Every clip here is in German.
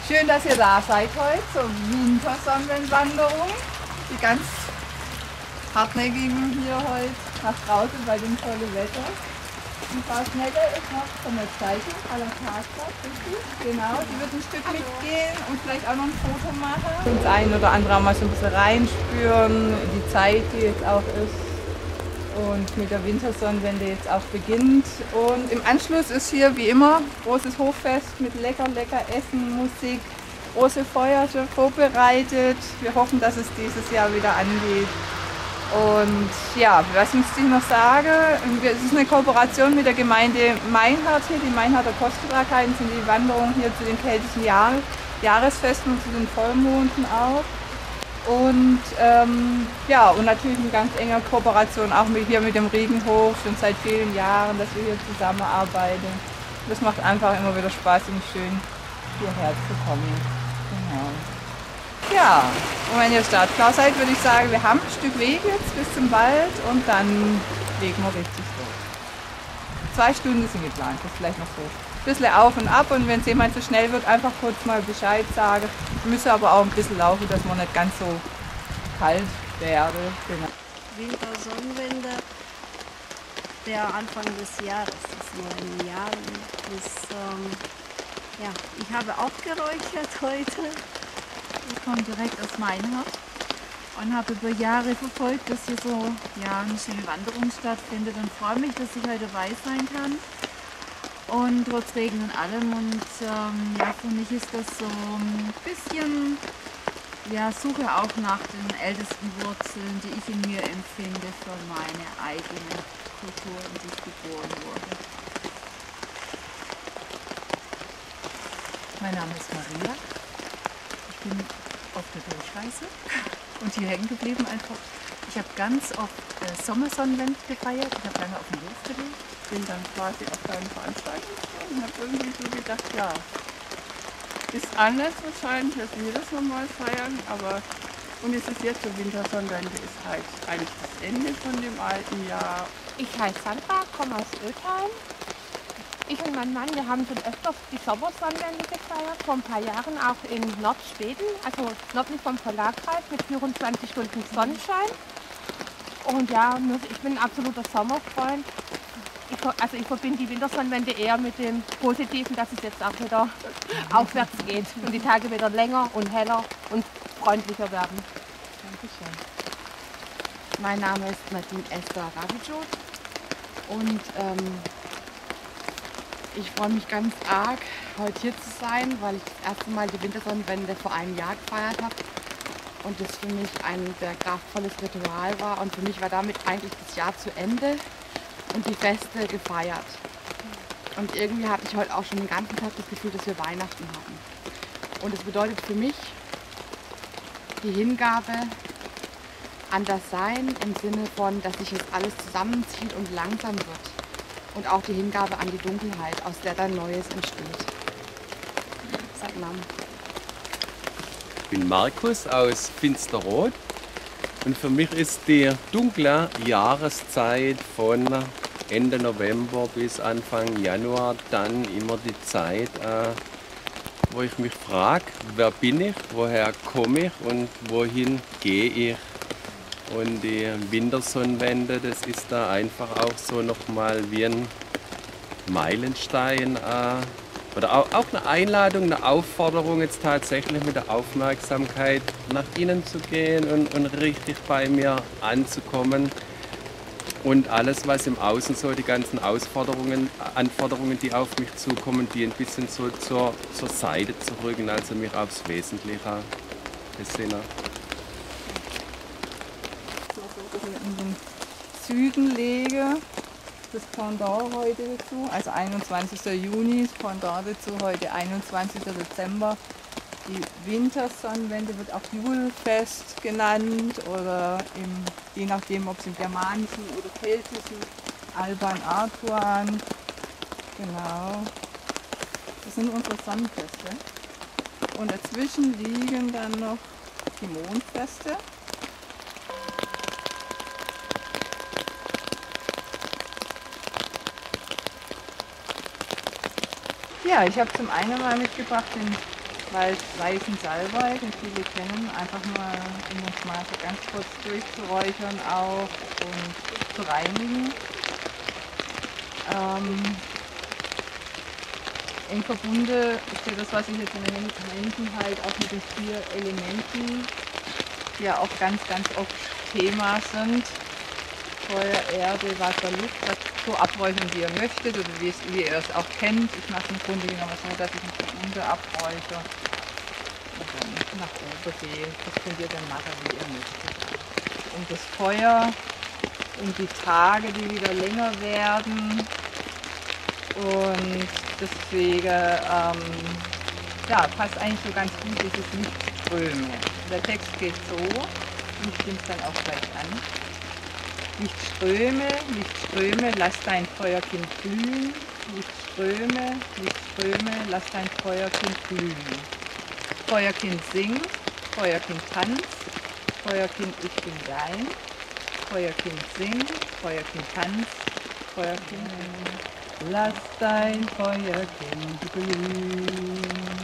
Schön, dass ihr da seid heute zur Wintersonnenwanderung. Die ganz hartnäckigen hier heute nach draußen bei dem tollen Wetter. Die Frau Schnelle ist noch von der Zeitung à la Karstadt, richtig? Genau, die wird ein Stück mitgehen und vielleicht auch noch ein Foto machen. Und das ein oder andere auch mal so ein bisschen reinspüren, die Zeit, die jetzt auch ist. Und mit der Wintersonnenwende jetzt auch beginnt. Und im Anschluss ist hier wie immer großes Hochfest mit lecker Essen, Musik, große Feuer schon vorbereitet. Wir hoffen, dass es dieses Jahr wieder angeht. Und ja, was muss ich noch sagen? Es ist eine Kooperation mit der Gemeinde Meinhard hier. Die Meinharder Kostbarkeiten sind die Wanderung hier zu den keltischen Jahresfesten und zu den Vollmonden auch. Und ja, und natürlich in ganz enger Kooperation auch hier mit dem Riegenhof, schon seit vielen Jahren, dass wir hier zusammenarbeiten. Das macht einfach immer wieder Spaß und schön, hierher zu kommen. Genau. Ja, und wenn ihr startklar seid, würde ich sagen, wir haben ein Stück Weg jetzt bis zum Wald und dann legen wir richtig los. 2 Stunden sind geplant, das ist vielleicht noch so. Ein bisschen auf und ab und wenn es jemand zu schnell wird, einfach kurz mal Bescheid sagen. Wir müssen aber auch ein bisschen laufen, dass wir nicht ganz so kalt werden. Genau. Wintersonnenwende, der Anfang des Jahres, des neuen Jahres. Ja, ich habe auch geräuchert heute. Ich komme direkt aus Meinhard und habe über Jahre verfolgt, dass hier so eine schöne Wanderung stattfindet und freue mich, dass ich heute dabei sein kann. Und trotz Regen und allem und ja, für mich ist das so ein bisschen, Suche auch nach den ältesten Wurzeln, die ich in mir empfinde für meine eigene Kultur, in die ich geboren wurde. Mein Name ist Maria. Ich bin auf der Durchreise und hier hängen geblieben einfach. Ich habe ganz oft Sommersonnenwende gefeiert. Ich habe lange auf dem Hof gelebt. Bin dann quasi auf deinen Veranstaltung und habe irgendwie so gedacht, ja, ist anders wahrscheinlich, als wir das normal feiern, aber und es ist jetzt so Wintersonnenwende, ist halt eigentlich das Ende von dem alten Jahr. Ich heiße Sandra, komme aus Ötheim. Ich und mein Mann, wir haben schon öfters die Sommersonnenwende gefeiert, vor ein paar Jahren auch in Nordschweden, also nördlich vom Polarkreis mit 24 Stunden Sonnenschein. Und ja, ich bin ein absoluter Sommerfreund. Ich verbinde die Wintersonnenwende eher mit dem Positiven, dass es jetzt auch wieder aufwärts geht und die Tage wieder länger und heller und freundlicher werden. Dankeschön. Mein Name ist Nadine Esther Ravijot und ich freue mich ganz arg, heute hier zu sein, weil ich das erste Mal die Wintersonnenwende vor einem Jahr gefeiert habe und das für mich ein sehr kraftvolles Ritual war und für mich war damit eigentlich das Jahr zu Ende und die Feste gefeiert. Und irgendwie hatte ich heute auch schon den ganzen Tag das Gefühl, dass wir Weihnachten haben. Und es bedeutet für mich die Hingabe an das Sein im Sinne von, dass sich jetzt alles zusammenzieht und langsam wird. Und auch die Hingabe an die Dunkelheit, aus der dann Neues entsteht. Sag Namen. Ich bin Markus aus Finsterrot und für mich ist die dunkle Jahreszeit von Ende November bis Anfang Januar dann immer die Zeit, wo ich mich frage, wer bin ich, woher komme ich und wohin gehe ich. Und die Wintersonnenwende, das ist da einfach auch so nochmal wie ein Meilenstein oder auch eine Einladung, eine Aufforderung, jetzt tatsächlich mit der Aufmerksamkeit nach innen zu gehen und richtig bei mir anzukommen. Und alles, was im Außen so, die ganzen Anforderungen, die auf mich zukommen, die ein bisschen so zur Seite zu rücken, also mich aufs Wesentliche besinnen. In den Süden lege, das Pendant heute dazu, also 21. Juni, das Pendant dazu, heute 21. Dezember. Die Wintersonnenwende wird auch Julfest genannt oder je nachdem, ob es im germanischen oder keltischen Alban Artuan. Genau. Das sind unsere Sonnenfeste. Und dazwischen liegen dann noch die Mondfeste. Ja, ich habe zum einen mal mitgebracht den Wald weißen Salbei, den viele kennen, einfach nur um uns mal so ganz kurz durchzuräuchern auch und zu reinigen. Eng verbunden steht das, was ich jetzt in den Händen halt auch mit den 4 Elementen, die ja auch ganz oft Thema sind. Feuer, Erde, Wasser, Luft, das so abräuchern, wie ihr möchtet oder wie ihr es auch kennt. Ich mache es im Grunde genommen so, dass ich mich von unten abräuche und dann nach oben gehe. Das könnt ihr dann machen, wie ihr möchtet. Um das Feuer, um die Tage, die wieder länger werden. Und deswegen ja, passt eigentlich so ganz gut dieses Lichtströme. Der Text geht so, und ich stimme es dann auch gleich an. Lichtströme, Lichtströme, lass dein Feuerkind glühen. Lichtströme, Lichtströme, lass dein Feuerkind glühen. Feuerkind singt, Feuerkind tanzt, Feuerkind, ich bin dein. Feuerkind singt, Feuerkind tanzt, Feuerkind, lass dein Feuerkind glühen.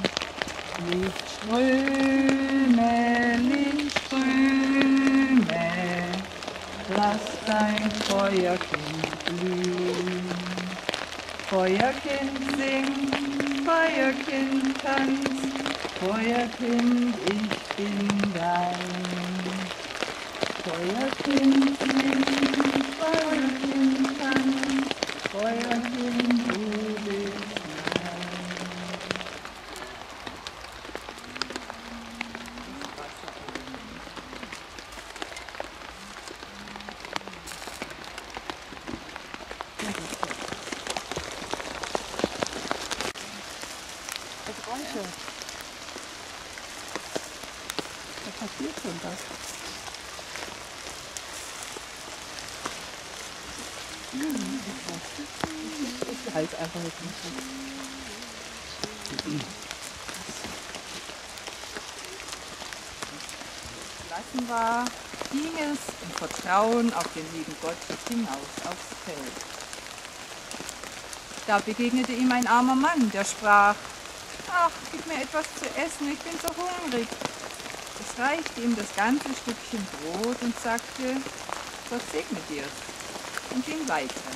Lichtströme, Lichtströme, lass dein Feuerkind glühen. Feuerkind singt, Feuerkind tanzt, Feuerkind, ich bin dein. Feuerkind singt, Feuerkind tanzt, Feuerkind, du bist mein. Da passiert schon was. Ich halte einfach jetzt nicht. Lassen war, ging es im Vertrauen auf den lieben Gott hinaus aufs Feld. Da begegnete ihm ein armer Mann, der sprach: Ach, gib mir etwas zu essen, ich bin so hungrig. Es reichte ihm das ganze Stückchen Brot und sagte: Gott segne dir's, und ging weiter.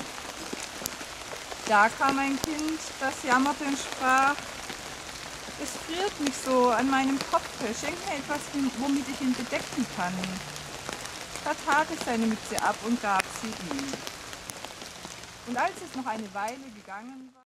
Da kam ein Kind, das jammerte und sprach: Es friert mich so an meinem Kopfe, schenk mir etwas, womit ich ihn bedecken kann. Da tat es seine Mütze ab und gab sie ihm. Und als es noch eine Weile gegangen war,